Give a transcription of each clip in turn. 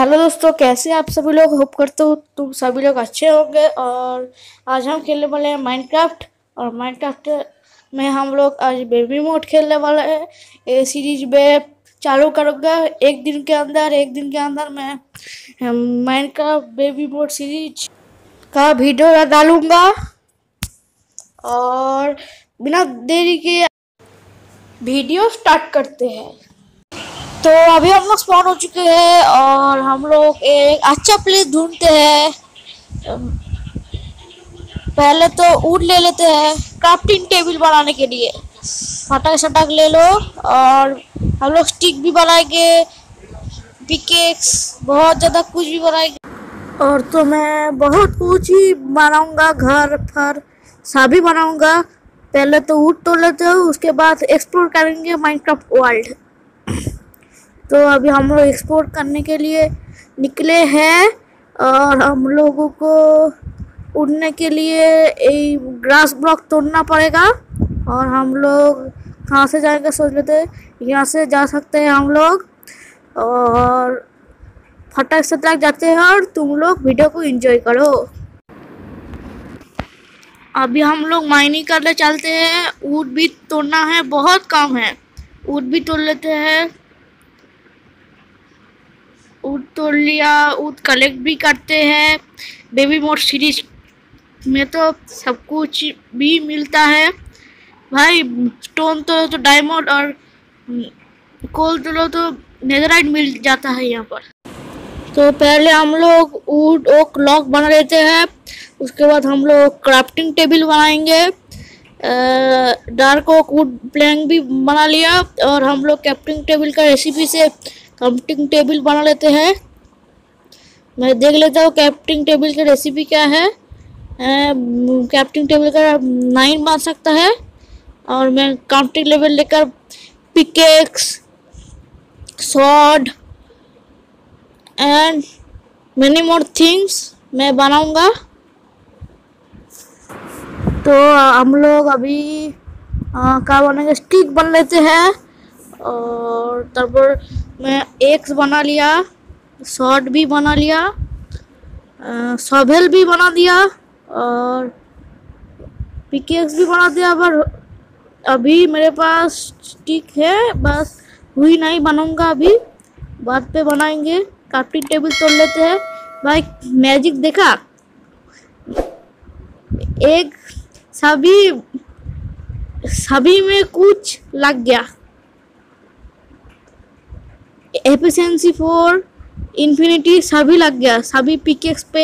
Hello दोस्तों, कैसे आप सभी लोग। होप करते हो तुम सभी लोग अच्छे होंगे। और आज हम खेलने वाले हैं माइनक्राफ्ट। और माइनक्राफ्ट में हम लोग आज बेबी मोड खेलने वाले हैं। ये सीरीज में चालू करूँगा एक दिन के अंदर मैं माइनक्राफ्ट बेबी मोड सीरीज का वीडियो डालूँगा। और बिना देरी के वीडियो स्टार्ट करते हैं। तो अभी हम लोग स्पॉन हो चुके हैं और हम लोग एक अच्छा प्लेस ढूंढते हैं। पहले तो वुड ले लेते हैं क्राफ्टिंग टेबल बनाने के लिए। फटाक शटाक ले लो। और हम लोग स्टिक भी बनाएंगे, पिकेक्स, बहुत ज़्यादा कुछ भी बनाएंगे। और तो मैं बहुत कुछ ही बनाऊंगा, घर फर सभी बनाऊंगा। पहले तो वुड तोड़ लेते हो, उसके बाद एक्सप्लोर करेंगे माइनक्राफ्ट वर्ल्ड। तो अभी हम लोग एक्सप्लोर करने के लिए निकले हैं। और हम लोगों को उड़ने के लिए एक ग्रास ब्लॉक तोड़ना पड़ेगा। और हम लोग कहाँ से जाएंगे सोच लेते हैं। यहाँ से जा सकते हैं हम लोग। और फटाक से तक जाते हैं और तुम लोग वीडियो को एंजॉय करो। अभी हम लोग माइनिंग करने चलते हैं। वुड भी तोड़ना है, बहुत काम है। वुड भी तोड़ लेते हैं। वुड तोड़ लिया, वुड कलेक्ट भी करते हैं। बेबी मोड सीरीज में तो सब कुछ भी मिलता है भाई। स्टोन तो डायमंड और कोल तो नेदरराइट मिल जाता है यहाँ पर। तो पहले हम लोग वुड ओक लॉक बना लेते हैं। उसके बाद हम लोग क्राफ्टिंग टेबल बनाएंगे। डार्क ओक वुड प्लैंक भी बना लिया। और हम लोग क्राफ्टिंग टेबल का रेसिपी से क्राफ्टिंग टेबल बना लेते हैं। मैं देख लेता हूँ क्राफ्टिंग टेबल की रेसिपी क्या है। क्राफ्टिंग टेबल का 9 बन सकता है। और मैं क्राफ्टिंग लेवल लेकर pickaxe, sword and many more things मैं बनाऊंगा। तो हम लोग अभी क्या बनेंगे, स्टिक बन लेते हैं। और तब मैं एक्स बना लिया, शॉर्ट भी बना लिया, शॉवेल भी बना दिया और पिकेक्स भी बना दिया। पर अभी मेरे पास स्टिक है, बस हुई नहीं बनाऊंगा, अभी बाद पे बनाएंगे। क्राफ्टिंग टेबल तोड़ लेते हैं। भाई मैजिक देखा, एक सभी में कुछ लग गया। एफिशिएंसी 4, इन्फिनिटी सभी लग गया। सभी पिकेक्स पे,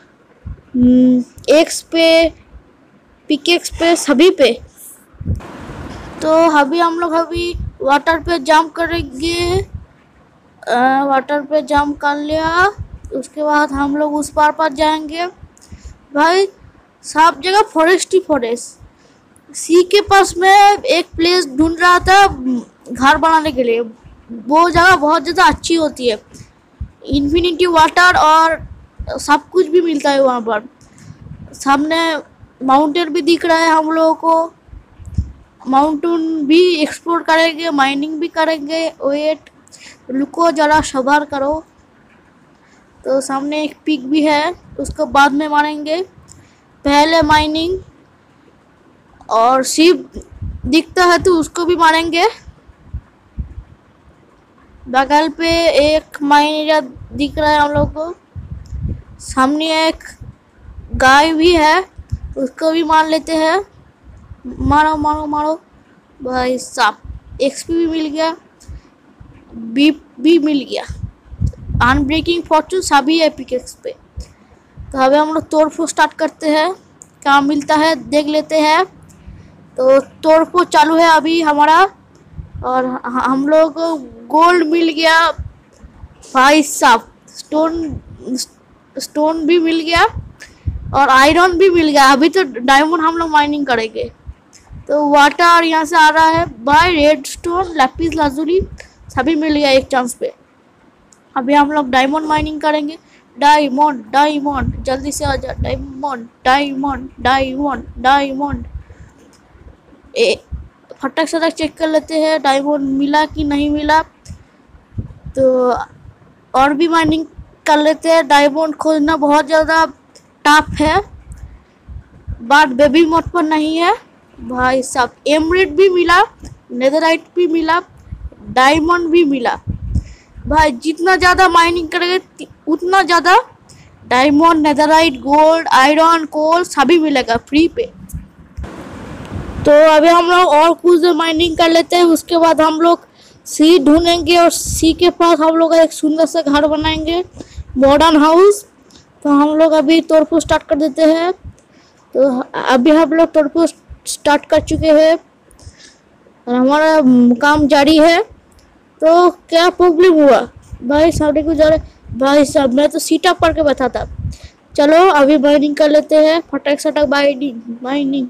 एक्स पे, पिकेक्स पे, सभी पे। तो अभी हम लोग वाटर पे जंप करेंगे। वाटर पे जंप कर लिया। उसके बाद हम लोग उस पार जाएंगे। भाई सब जगह फॉरेस्ट ही फॉरेस्ट। सी के पास में एक प्लेस ढूंढ रहा था घर बनाने के लिए। वो जगह बहुत ज़्यादा अच्छी होती है, इन्फिनिटी वाटर और सब कुछ भी मिलता है वहाँ पर। सामने माउंटेन भी दिख रहा है हम लोगों को। माउंटेन भी एक्सप्लोर करेंगे, माइनिंग भी करेंगे। वेट, रुको जरा, सब्र करो। तो सामने एक पिक भी है, उसको बाद में मारेंगे। पहले माइनिंग। और शिप दिखता है तो उसको भी मारेंगे। बगल पे एक माइन एरिया दिख रहा है हम लोग को। सामने एक गाय भी है, उसको भी मार लेते हैं। मारो मारो मारो भाई साहब। एक्सपी भी मिल गया, बीप भी मिल गया। अनब्रेकिंग फॉर्चून सभी है पिकेक्स पे। तो अभी हम लोग तोड़फोड़ स्टार्ट करते हैं। क्या मिलता है देख लेते हैं। तो तोड़फोड़ चालू है अभी हमारा। और हम लोग को गोल्ड मिल गया भाई साहब। स्टोन भी मिल गया और आयरन भी मिल गया। अभी तो डायमंड हम लोग माइनिंग करेंगे। तो वाटर यहाँ से आ रहा है भाई। रेड स्टोन, लैपिस लाजुली सभी मिल गया एक चांस पे। अभी हम लोग डायमंड माइनिंग करेंगे। डायमंड डायमंड जल्दी से आ जा। Diamond diamond diamond diamond. फटक से चेक कर लेते हैं डायमंड मिला कि नहीं मिला। तो और भी माइनिंग कर लेते हैं। डायमंड खोजना बहुत ज़्यादा टफ है, बट बेबी मोड पर नहीं है भाई साहब। एमरेट भी मिला, नेदरराइट भी मिला, डायमंड भी मिला भाई। जितना ज़्यादा माइनिंग करेंगे उतना ज़्यादा diamond, netherite, gold, iron, coal सभी मिलेगा फ्री पे। तो अभी हम लोग और कुछ देर माइनिंग कर लेते हैं, उसके बाद हम लोग सी ढूंढेंगे और सी के पास हम लोग एक सुंदर सा घर बनाएंगे, मॉडर्न हाउस। तो हम लोग अभी तोड़फोड़ स्टार्ट कर देते हैं। तो अभी हम लोग तोड़फोड़ स्टार्ट कर चुके हैं और हमारा काम जारी है। तो क्या प्रॉब्लम हुआ भाई साहब को जा रहे भाई साहब, मैं तो सीटा पढ़ के बैठा था। चलो अभी माइनिंग कर लेते हैं, फटक सटक माइनिंग।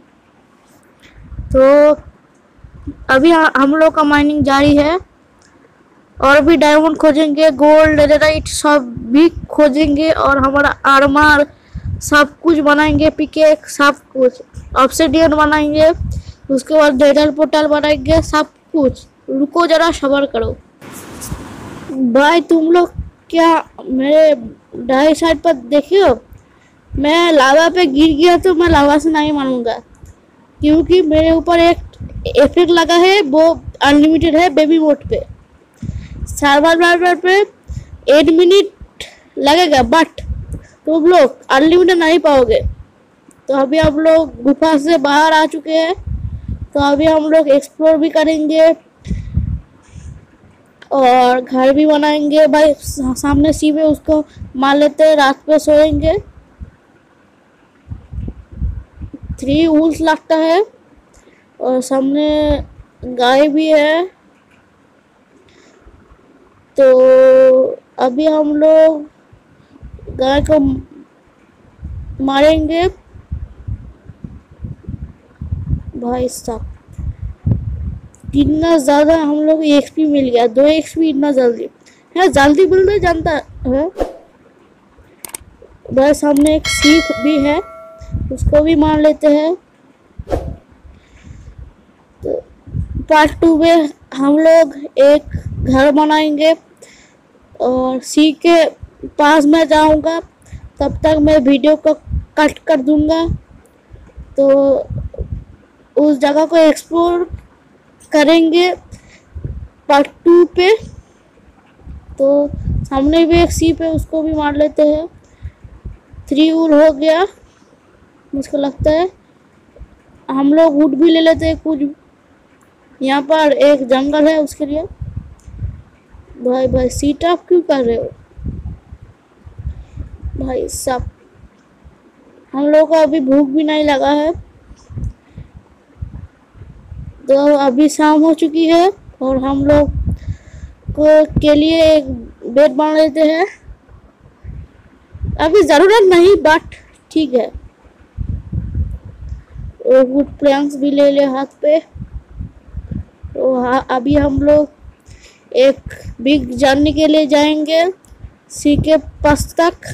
तो अभी हम लोग का माइनिंग जारी है और भी डायमंड खोजेंगे, गोल्ड, लेटराइट सब भी खोजेंगे और हमारा आर्मर सब कुछ बनाएंगे, पिकेक सब कुछ, ऑब्सिडियन बनाएंगे, उसके बाद डेडल पोर्टल बनाएंगे, सब कुछ। रुको जरा सब्र करो भाई। तुम लोग क्या मेरे दाएं साइड पर देखियो, मैं लावा पे गिर गया तो मैं लावा से नहीं मानूंगा, क्योंकि मेरे ऊपर एक इफेक्ट लगा है, वो अनलिमिटेड है बेबी मोड पे। सर्वाइवल पे 8 मिनट लगेगा, बट तुम लोग अनलिमिटेड नहीं पाओगे। तो अभी हम लोग गुफा से बाहर आ चुके हैं, तो अभी हम लोग एक्सप्लोर भी करेंगे और घर भी बनाएंगे भाई। सामने सी में उसको मार लेते हैं, रात पे सोएंगे। 3 वूल्स लगता है और सामने गाय भी है। तो अभी हम लोग गाय को मारेंगे भाई साहब। कितना ज़्यादा हम लोग एक्सपी मिल गया, 2 एक्सपी इतना जल्दी है, जल्दी मिलना जानता है। बस सामने एक सीप भी है, उसको भी मार लेते हैं। तो पार्ट 2 में हम लोग एक घर बनाएंगे और सी के पास में जाऊंगा, तब तक मैं वीडियो को कट कर दूंगा। तो उस जगह को एक्सप्लोर करेंगे पार्ट 2 पे। तो सामने भी एक सीप है, उसको भी मार लेते हैं। 3 वूल हो गया मुझको लगता है। हम लोग वुड भी ले लेते हैं कुछ, यहाँ पर एक जंगल है उसके लिए। भाई सीट आप क्यों कर रहे हो भाई साहब। हम लोग को अभी भूख भी नहीं लगा है। तो अभी शाम हो चुकी है और हम लोग के लिए एक बेड बना लेते हैं। अभी ज़रूरत नहीं, बट ठीक है। और वुड प्लैंक्स भी ले ले हाथ पे। तो हाँ, अभी हम लोग एक बिग जर्नी के लिए जाएंगे सी के पास तक।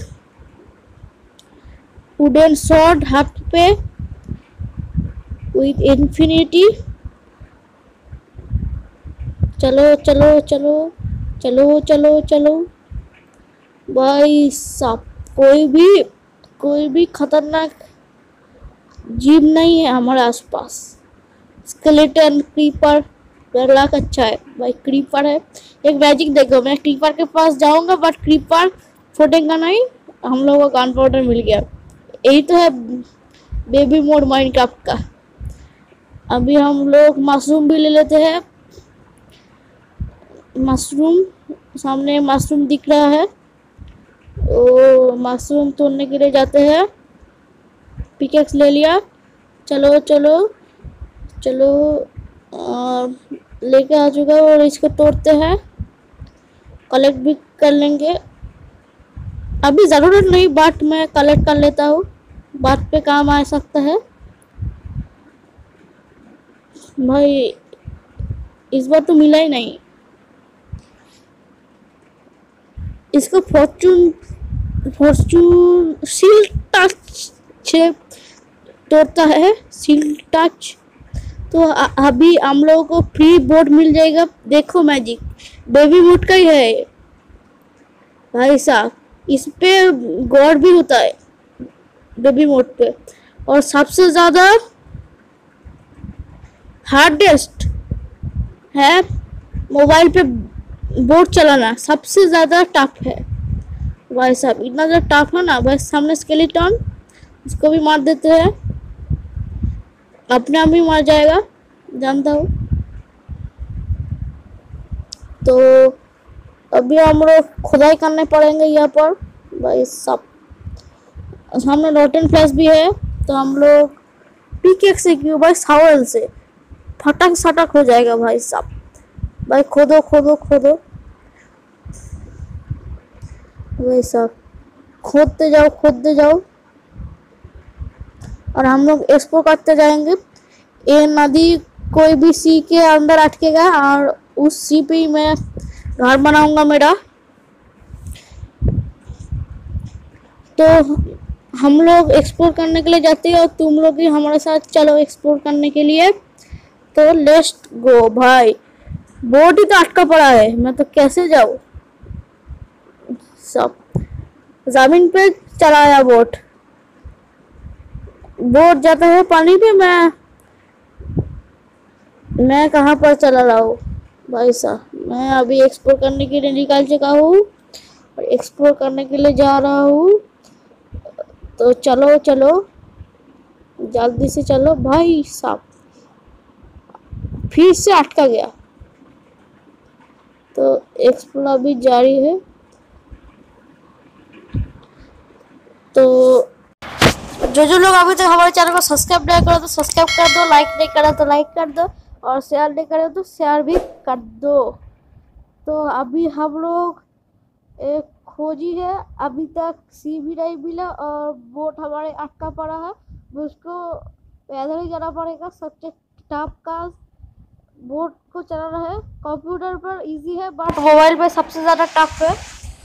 वुडन शॉर्ट हाथ पे विथ इन्फिनिटी। चलो चलो चलो चलो चलो चलो भाई साहब। कोई भी खतरनाक जीव नहीं है हमारे आसपास। स्केलेटन, क्रीपर, लाख अच्छा है भाई। क्रीपर है, एक मैजिक देखो, मैं क्रीपर के पास जाऊंगा बट क्रीपर फूटेगा नहीं। हम लोगों को गन पाउडर मिल गया। यही तो है बेबी मोड माइनक्राफ्ट का। अभी हम लोग मशरूम भी ले लेते हैं। मशरूम, सामने मशरूम दिख रहा है, ओ मशरूम तोड़ने के लिए जाते हैं। पिकेक्स ले लिया। चलो चलो चलो लेके आ चुका है और इसको तोड़ते हैं, कलेक्ट भी कर लेंगे। अभी ज़रूरत नहीं, बट मैं कलेक्ट कर लेता हूँ, बात पे काम आ सकता है भाई। इस बार तो मिला ही नहीं। इसको फॉर्चून सील टच तोड़ता है, सील टच। तो अभी हम लोगों को फ्री बोट मिल जाएगा। देखो मैजिक बेबी बोट का ही है भाई साहब। इस पे गॉड भी होता है बेबी मोड पे। और सबसे ज्यादा हार्डेस्ट है मोबाइल पे बोट चलाना, सबसे ज्यादा टफ है भाई साहब। इतना ज्यादा टफ है ना भाई। सामने स्केलेटन, इसको भी मार देते हैं, अपने आप ही मार जाएगा, जानता हूँ। तो अभी हम लोग खुदाई करने पड़ेंगे यहाँ पर भाई साहब। सामने रोटन फ्लैश भी है, तो हम लोग पिकेक्स से क्यों भाई, सावल से फटक सटक हो जाएगा भाई साहब। भाई खोदो खोदो खोदो भाई साहब, खोदते जाओ। और हम लोग एक्सप्लोर करते जाएंगे। ये नदी कोई भी सी के अंदर अटकेगा और उस सी पे ही मैं घर बनाऊंगा मेरा। तो हम लोग एक्सप्लोर करने के लिए जाते हैं और तुम लोग भी हमारे साथ चलो एक्सप्लोर करने के लिए। तो लेट्स गो भाई। बोट ही तो अटका पड़ा है, मैं तो कैसे जाऊँ। सब जमीन पे चलाया बोट जाता है पानी पे। मैं कहाँ पर चला रहा हूँ भाई साहब। मैं अभी एक्सप्लोर करने के लिए निकल चुका हूँ और एक्सप्लोर करने के लिए जा रहा हूँ। तो चलो चलो जल्दी से चलो भाई साहब। फिर से अटका गया। तो एक्सप्लोर अभी जारी है। तो जो लोग अभी तक हमारे चैनल को सब्सक्राइब नहीं करो तो सब्सक्राइब कर दो, लाइक नहीं करा तो लाइक कर दो, और शेयर नहीं करे तो शेयर भी कर दो। तो अभी हम लोग एक खोजी है, अभी तक सी भी नहीं मिला और बोट हमारे अटका पड़ा है। उसको पैदल ही जाना पड़ेगा। सबसे टफ का बोट को चलाना है। कंप्यूटर पर इजी है बट मोबाइल पे सबसे ज़्यादा टफ है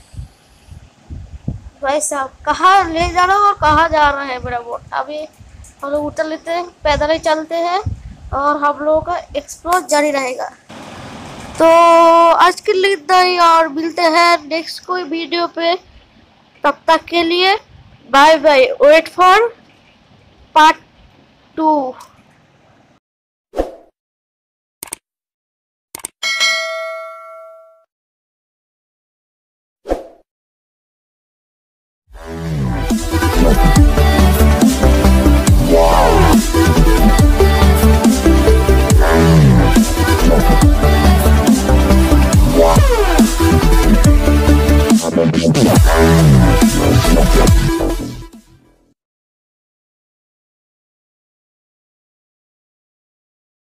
भाई साहब। कहाँ ले जा रहा हूँ और कहाँ जा रहा है मेरा बोट। अभी हम लोग उतर लेते हैं, पैदल ही चलते हैं और हम लोगों का एक्सप्लोर जारी रहेगा। तो आज के लिए इतना ही और मिलते हैं नेक्स्ट कोई वीडियो पे। तब तक के लिए bye bye. Wait for part 2।